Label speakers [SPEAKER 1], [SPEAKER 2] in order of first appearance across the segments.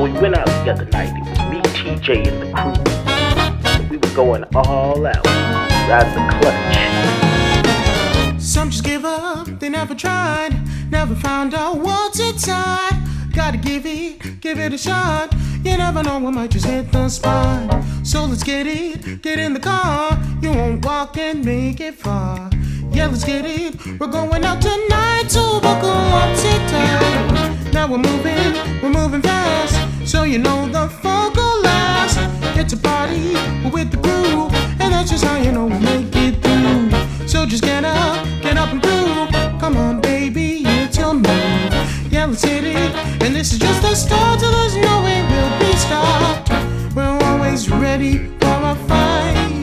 [SPEAKER 1] we went out the other night, it was me, TJ, and the crew. We were going all out, riding the clutch.
[SPEAKER 2] Some just give up, they never tried, never found out what's inside. Gotta give it a shot. You never know, we might just hit the spot. So let's get in the car. You won't walk and make it far. Yeah, let's get it, we're going out tonight. So buckle up, sit tight. Now we're moving fast. So you know the funk will last. It's a party, we're with the crew. And that's just how you know we'll make it through. So just get up and prove. Come on, baby, it's your move. Yeah, let's hit it. And this is just the start, so there's no way we'll be stopped. We're always ready for a fight.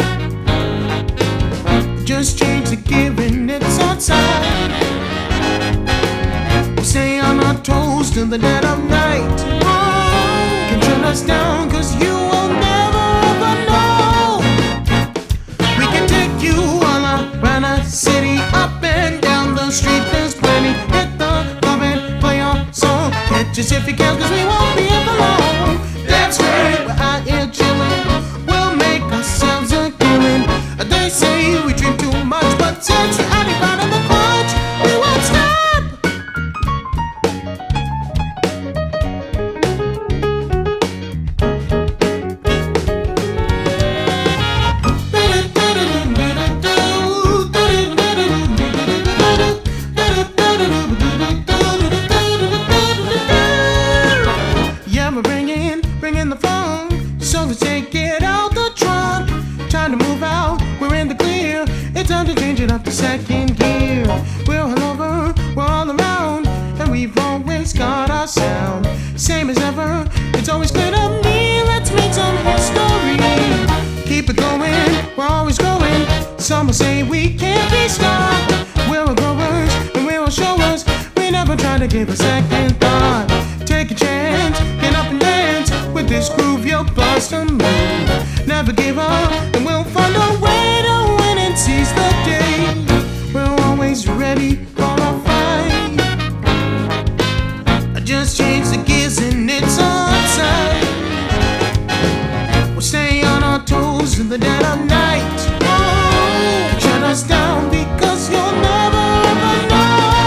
[SPEAKER 2] Just change the gear and it's outside. We stay on our toes till the dead of night. Oh, can shut us down, cause you will never ever know. We can take you all around the city, up and down the street, there's plenty. Hit the club and play our song. Catch us if you can, cause we won't be here for long. That's right, we're out here chillin'. We'll make ourselves a killing. They say we drink too much, but since we're out of the clutch, we won't stop. Yeah, we're bringing the funk, so let's take it out the trunk. Time to move out, we're in the clear. It's time to change it up to second gear. We're all over, we're all around, and we've always got our sound. Same as ever, it's always clear to me. Let's make some history. Keep it going, we're always growing. Some will say we can't be stopped. We're all growers, and we will show us. We never try to give a second thought. Take a chance, get up and dance. With this groove you'll bust a move. Never give up, and we'll find a way to win and seize the day. We're always ready for a fight. I just change the gears and it's on sight. We'll stay on our toes in the dead of night. Oh, shut us down because you'll never ever know.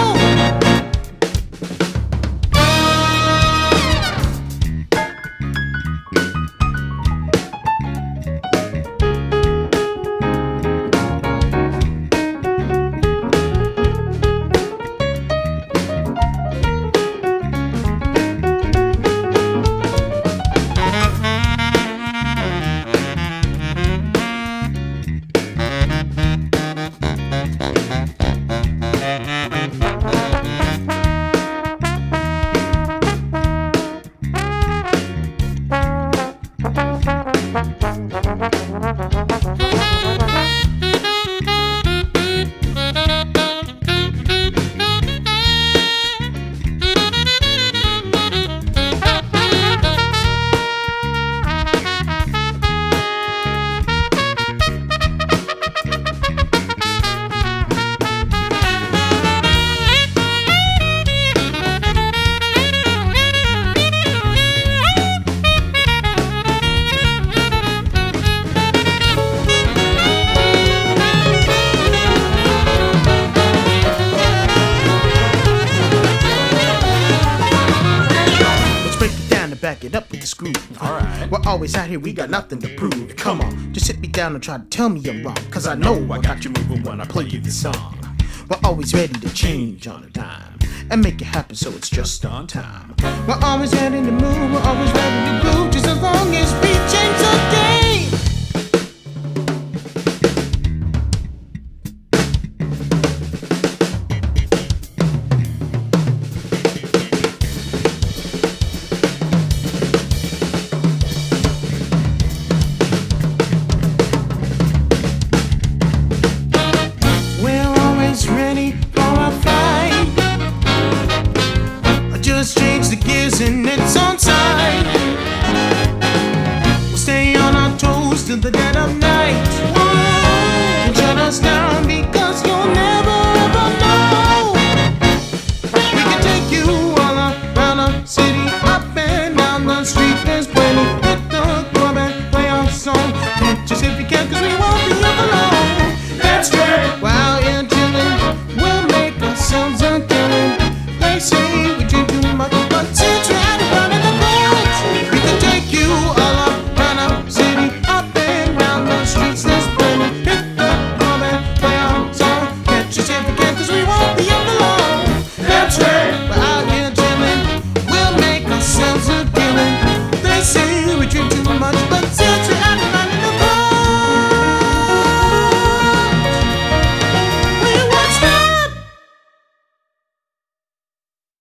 [SPEAKER 2] Back it up with the screw. Alright. We're always out here, we got nothing to prove. Come on, just sit me down and try to tell me I'm wrong. Cause I know I got you moving when I play you this song. We're always ready to change on a dime and make it happen so it's just on time. We're always ready to move, we're always ready to groove, just as long as we change the game. Ready for a fight. I just change the gears and it's on side. We'll stay on our 'cause we